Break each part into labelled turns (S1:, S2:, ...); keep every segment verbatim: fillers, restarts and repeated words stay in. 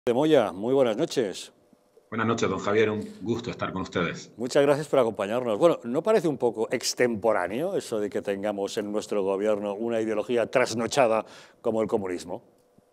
S1: De Moya, muy buenas noches.
S2: Buenas noches, don Javier. Un gusto estar con ustedes.
S1: Muchas gracias por acompañarnos. Bueno, ¿no parece un poco extemporáneo eso de que tengamos en nuestro gobierno una ideología trasnochada como el comunismo?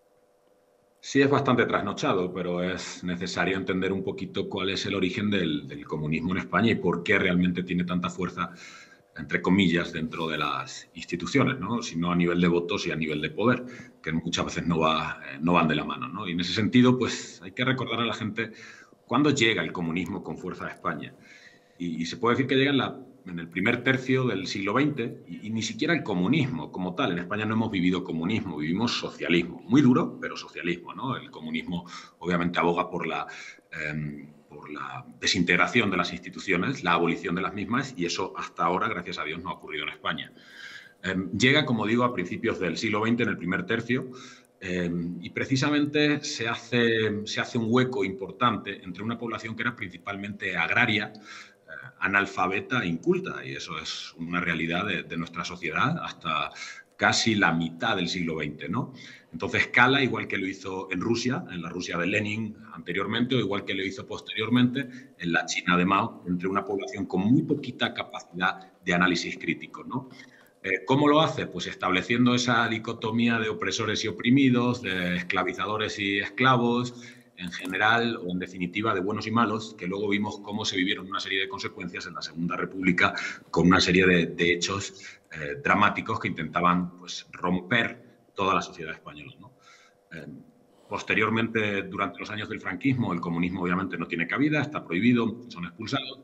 S2: Sí, es bastante trasnochado, pero es necesario entender un poquito cuál es el origen del, del comunismo en España y por qué realmente tiene tanta fuerza, entre comillas, dentro de las instituciones, ¿no? Sino a nivel de votos y a nivel de poder, que muchas veces no, va, eh, no van de la mano, ¿no? Y en ese sentido, pues hay que recordar a la gente cuándo llega el comunismo con fuerza a España. Y, y se puede decir que llega en, la, en el primer tercio del siglo veinte y, y ni siquiera el comunismo como tal. En España no hemos vivido comunismo, vivimos socialismo. Muy duro, pero socialismo, ¿no? El comunismo obviamente aboga por la, eh, por la desintegración de las instituciones, la abolición de las mismas, y eso hasta ahora, gracias a Dios, no ha ocurrido en España. Eh, llega, como digo, a principios del siglo veinte, en el primer tercio, eh, y precisamente se hace, se hace un hueco importante entre una población que era principalmente agraria, eh, analfabeta e inculta, y eso es una realidad de, de nuestra sociedad hasta casi la mitad del siglo veinte, ¿no? Entonces cala, igual que lo hizo en Rusia, en la Rusia de Lenin anteriormente, o igual que lo hizo posteriormente en la China de Mao, entre una población con muy poquita capacidad de análisis crítico, ¿no? Eh, ¿Cómo lo hace? Pues estableciendo esa dicotomía de opresores y oprimidos, de esclavizadores y esclavos, en general o en definitiva de buenos y malos, que luego vimos cómo se vivieron una serie de consecuencias en la Segunda República con una serie de, de hechos eh, dramáticos que intentaban pues, romper toda la sociedad española, ¿no? Eh, posteriormente, durante los años del franquismo, el comunismo obviamente no tiene cabida, está prohibido, son expulsados.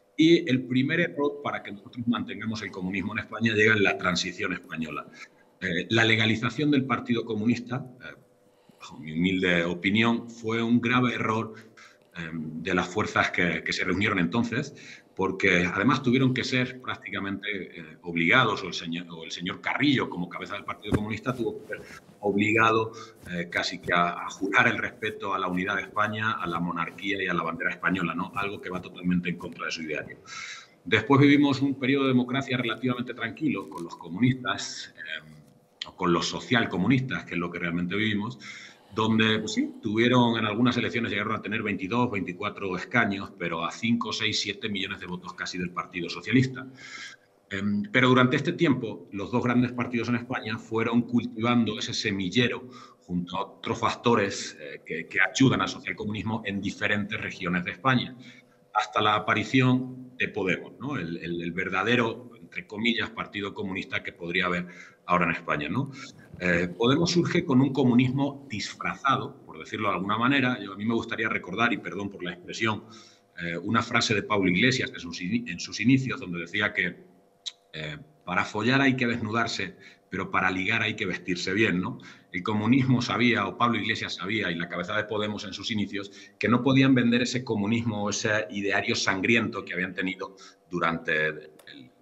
S2: Y el primer error para que nosotros mantengamos el comunismo en España llega en la transición española. Eh, la legalización del Partido Comunista, eh, bajo mi humilde opinión, fue un grave error eh, de las fuerzas que, que, se reunieron entonces, porque además tuvieron que ser prácticamente eh, obligados, o el, señor, o el señor Carrillo, como cabeza del Partido Comunista, tuvo que ser obligado eh, casi que a, a jurar el respeto a la unidad de España, a la monarquía y a la bandera española, ¿no? Algo que va totalmente en contra de su ideario. Después vivimos un periodo de democracia relativamente tranquilo con los comunistas, eh, o con los socialcomunistas, que es lo que realmente vivimos, donde pues sí, tuvieron en algunas elecciones, llegaron a tener veintidós, veinticuatro escaños, pero a cinco, seis, siete millones de votos casi del Partido Socialista. Eh, pero durante este tiempo, los dos grandes partidos en España fueron cultivando ese semillero junto a otros factores eh, que, que ayudan al socialcomunismo en diferentes regiones de España, hasta la aparición de Podemos, ¿no? el, el, el verdadero, entre comillas, partido comunista que podría haber ahora en España, ¿no? Eh, Podemos surge con un comunismo disfrazado, por decirlo de alguna manera. Yo, a mí me gustaría recordar, y perdón por la expresión, eh, una frase de Pablo Iglesias en sus, en sus inicios, donde decía que eh, para follar hay que desnudarse, pero para ligar hay que vestirse bien, ¿no? El comunismo sabía, o Pablo Iglesias sabía, y la cabeza de Podemos en sus inicios, que no podían vender ese comunismo o ese ideario sangriento que habían tenido durante el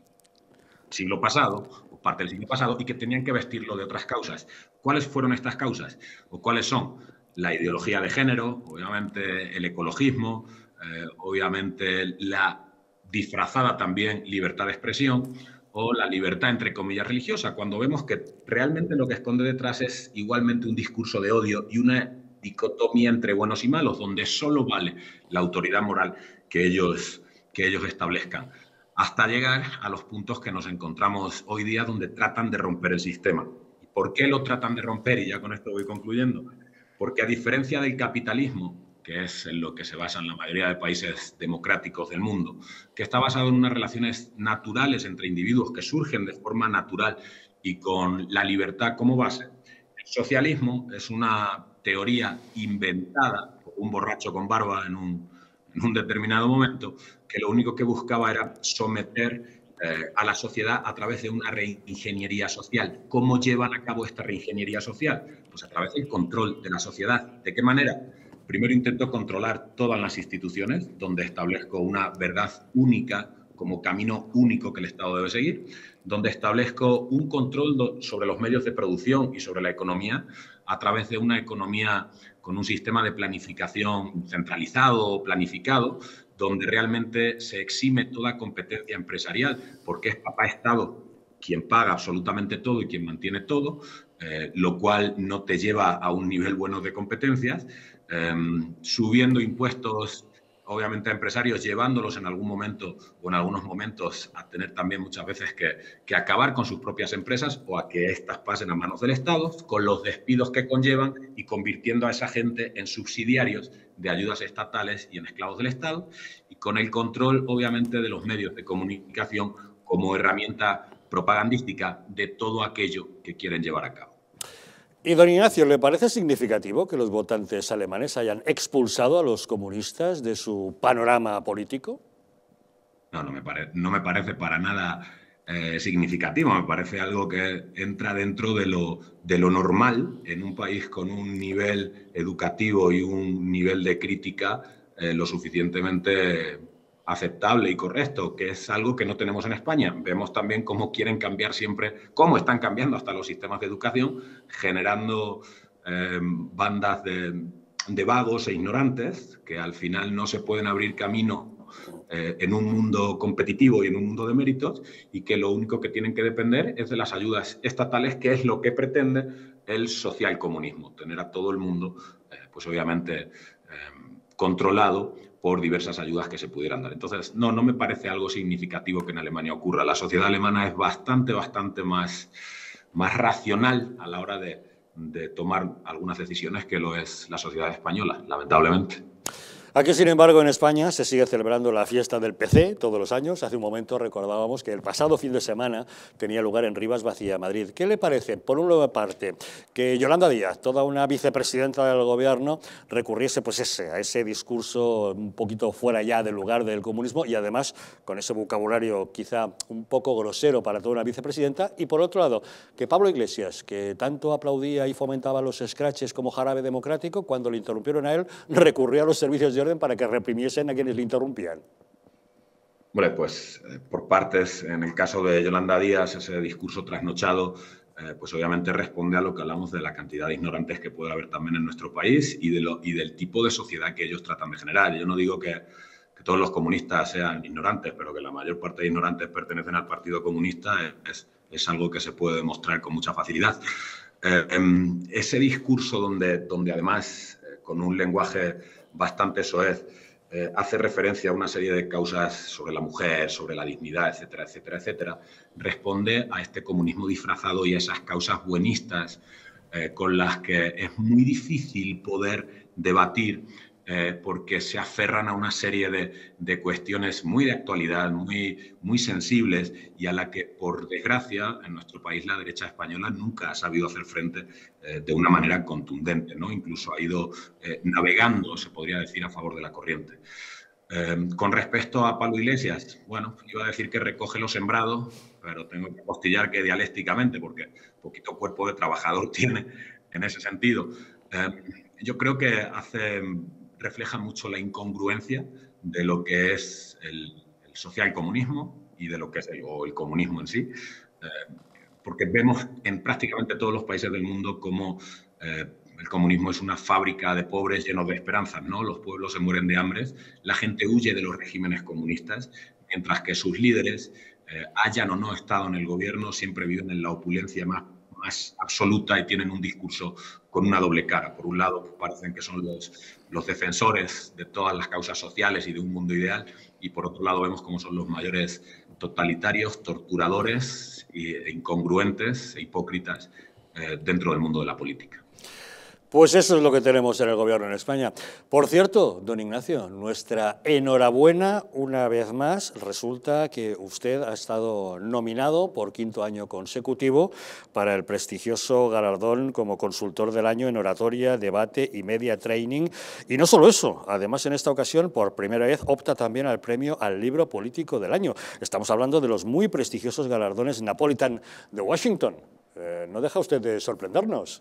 S2: siglo pasado, o parte del siglo pasado, y que tenían que vestirlo de otras causas. ¿Cuáles fueron estas causas? ¿O cuáles son? La ideología de género, obviamente el ecologismo, eh, obviamente la disfrazada también libertad de expresión, o la libertad, entre comillas, religiosa, cuando vemos que realmente lo que esconde detrás es igualmente un discurso de odio y una dicotomía entre buenos y malos, donde solo vale la autoridad moral que ellos, que ellos establezcan, hasta llegar a los puntos que nos encontramos hoy día, donde tratan de romper el sistema. ¿Y por qué lo tratan de romper? Y ya con esto voy concluyendo. Porque a diferencia del capitalismo, que es en lo que se basa en la mayoría de países democráticos del mundo, que está basado en unas relaciones naturales entre individuos que surgen de forma natural y con la libertad como base, el socialismo es una teoría inventada por un borracho con barba en un, en un determinado momento, que lo único que buscaba era someter eh, a la sociedad a través de una reingeniería social. ¿Cómo llevan a cabo esta reingeniería social? Pues a través del control de la sociedad. ¿De qué manera? Primero intento controlar todas las instituciones, donde establezco una verdad única como camino único que el Estado debe seguir, donde establezco un control sobre los medios de producción y sobre la economía a través de una economía con un sistema de planificación centralizado o planificado, donde realmente se exime toda competencia empresarial, porque es papá Estado quien paga absolutamente todo y quien mantiene todo, eh, lo cual no te lleva a un nivel bueno de competencias, eh, subiendo impuestos, obviamente a empresarios, llevándolos en algún momento o en algunos momentos a tener también muchas veces que, que acabar con sus propias empresas o a que éstas pasen a manos del Estado, con los despidos que conllevan y convirtiendo a esa gente en subsidiarios de ayudas estatales y en esclavos del Estado, y con el control, obviamente, de los medios de comunicación como herramienta propagandística de todo aquello que quieren llevar a cabo.
S1: Y, don Ignacio, ¿le parece significativo que los votantes alemanes hayan expulsado a los comunistas de su panorama político?
S2: No, no me, pare, no me parece para nada eh, significativo. Me parece algo que entra dentro de lo, de lo normal en un país con un nivel educativo y un nivel de crítica eh, lo suficientemente aceptable y correcto, que es algo que no tenemos en España. Vemos también cómo quieren cambiar siempre, cómo están cambiando hasta los sistemas de educación, generando eh, bandas de, de vagos e ignorantes que al final no se pueden abrir camino eh, en un mundo competitivo y en un mundo de méritos, y que lo único que tienen que depender es de las ayudas estatales, que es lo que pretende el socialcomunismo, tener a todo el mundo, eh, pues obviamente, eh, controlado por diversas ayudas que se pudieran dar. Entonces, no, no me parece algo significativo que en Alemania ocurra. La sociedad alemana es bastante, bastante más, más racional a la hora de, de tomar algunas decisiones que lo es la sociedad española, lamentablemente.
S1: Aquí, sin embargo, en España se sigue celebrando la fiesta del P C todos los años. Hace un momento recordábamos que el pasado fin de semana tenía lugar en Rivas Vacía, Madrid. ¿Qué le parece, por una parte, que Yolanda Díaz, toda una vicepresidenta del Gobierno, recurriese pues ese, a ese discurso un poquito fuera ya del lugar del comunismo y además con ese vocabulario quizá un poco grosero para toda una vicepresidenta? Y por otro lado, que Pablo Iglesias, que tanto aplaudía y fomentaba los scratches como jarabe democrático, cuando le interrumpieron a él, recurrió a los servicios de orden para que reprimiesen a quienes le interrumpían.
S2: Bueno, pues eh, por partes, en el caso de Yolanda Díaz, ese discurso trasnochado, eh, pues obviamente responde a lo que hablamos de la cantidad de ignorantes que puede haber también en nuestro país y, de lo, y del tipo de sociedad que ellos tratan de generar. Yo no digo que, que todos los comunistas sean ignorantes, pero que la mayor parte de ignorantes pertenecen al Partido Comunista es, es algo que se puede demostrar con mucha facilidad. Eh, eh, ese discurso donde, donde además, eh, con un lenguaje bastante soez, eh, hace referencia a una serie de causas sobre la mujer, sobre la dignidad, etcétera, etcétera, etcétera, responde a este comunismo disfrazado y a esas causas buenistas eh, con las que es muy difícil poder debatir eh, porque se aferran a una serie de, de cuestiones muy de actualidad, muy, muy sensibles, y a la que, por desgracia, en nuestro país la derecha española nunca ha sabido hacer frente eh, de una manera contundente, ¿no? Incluso ha ido eh, navegando, se podría decir, a favor de la corriente. Eh, con respecto a Pablo Iglesias, bueno, iba a decir que recoge lo sembrado, pero tengo que apostillar que dialécticamente, porque poquito cuerpo de trabajador tiene en ese sentido. Eh, yo creo que hace... refleja mucho la incongruencia de lo que es el, el socialcomunismo y de lo que es el, o el comunismo en sí, eh, porque vemos en prácticamente todos los países del mundo cómo eh, el comunismo es una fábrica de pobres llenos de esperanzas, ¿no? Los pueblos se mueren de hambre, la gente huye de los regímenes comunistas, mientras que sus líderes, eh, hayan o no estado en el gobierno, siempre viven en la opulencia más más absoluta y tienen un discurso con una doble cara. Por un lado, parecen que son los, los defensores de todas las causas sociales y de un mundo ideal, y por otro lado vemos cómo son los mayores totalitarios, torturadores e incongruentes e hipócritas eh, dentro del mundo de la política.
S1: Pues eso es lo que tenemos en el gobierno en España. Por cierto, don Ignacio, nuestra enhorabuena una vez más. Resulta que usted ha estado nominado por quinto año consecutivo para el prestigioso galardón como consultor del año en oratoria, debate y media training. Y no solo eso, además en esta ocasión por primera vez opta también al premio al libro político del año. Estamos hablando de los muy prestigiosos galardones Napolitan de Washington. Eh, ¿No deja usted de sorprendernos?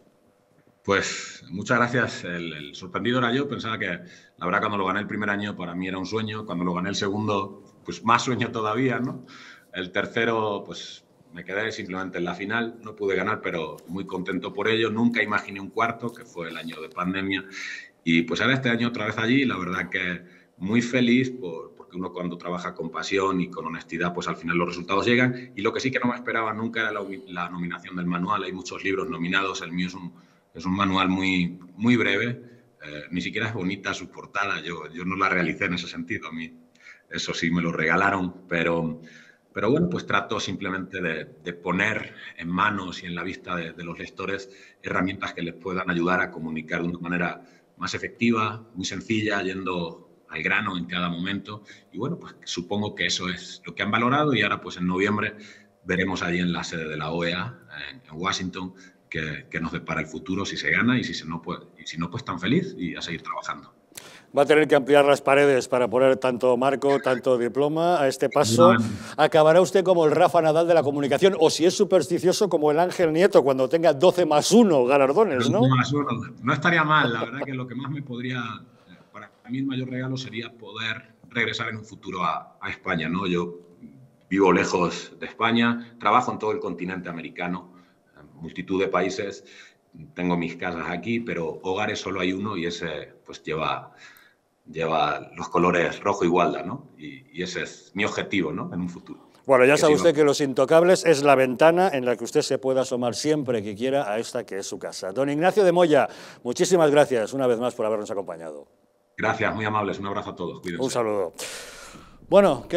S2: Pues muchas gracias. El, el sorprendido era yo. Pensaba que, la verdad, cuando lo gané el primer año para mí era un sueño. Cuando lo gané el segundo, pues más sueño todavía, ¿no? El tercero, pues me quedé simplemente en la final. No pude ganar, pero muy contento por ello. Nunca imaginé un cuarto, que fue el año de pandemia. Y pues ahora este año otra vez allí. La verdad que muy feliz por, porque uno cuando trabaja con pasión y con honestidad, pues al final los resultados llegan. Y lo que sí que no me esperaba nunca era la, la nominación del manual. Hay muchos libros nominados. El mío es un... Es un manual muy, muy breve, Eh, ni siquiera es bonita su portada, yo, yo no la realicé en ese sentido, a mí eso sí me lo regalaron, pero, pero bueno, pues trato simplemente de, de poner en manos y en la vista de, de los lectores herramientas que les puedan ayudar a comunicar de una manera más efectiva, muy sencilla, yendo al grano en cada momento. Y bueno, pues supongo que eso es lo que han valorado y ahora pues en noviembre veremos allí en la sede de la O E A, en, en Washington, que, que nos depara el futuro, si se gana y si, se no, pues, y si no, pues tan feliz y a seguir trabajando.
S1: Va a tener que ampliar las paredes para poner tanto marco, tanto diploma. A este paso acabará usted como el Rafa Nadal de la comunicación, o si es supersticioso, como el Ángel Nieto, cuando tenga doce más uno galardones, ¿no?
S2: doce más uno. No estaría mal, la verdad que lo que más me podría... Para mí el mayor regalo sería poder regresar en un futuro a, a España, ¿no? Yo vivo lejos de España, trabajo en todo el continente americano, en multitud de países, tengo mis casas aquí, pero hogares solo hay uno y ese pues lleva... lleva los colores rojo y gualda, ¿no? Y, y ese es mi objetivo, ¿no? En un futuro.
S1: Bueno, ya
S2: que
S1: sabe
S2: si
S1: usted
S2: no...
S1: que Los Intocables es la ventana en la que usted se puede asomar siempre que quiera a esta que es su casa. Don Ignacio de Moya, muchísimas gracias una vez más por habernos acompañado.
S2: Gracias, muy amables. Un abrazo a todos. Cuídense.
S1: Un saludo. Bueno, ¿qué